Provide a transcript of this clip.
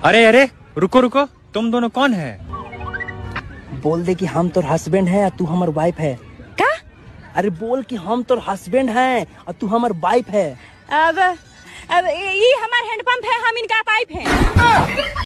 अरे अरे रुको रुको, तुम दोनों कौन है? बोल दे कि हम तोर हस्बैंड है और तू हमार वाइफ है। का? अरे बोल कि हम तोर हस्बैंड है और तू हमार वाइफ है। अब ये हमार हैंडपंप है, हम इनका पाइप है।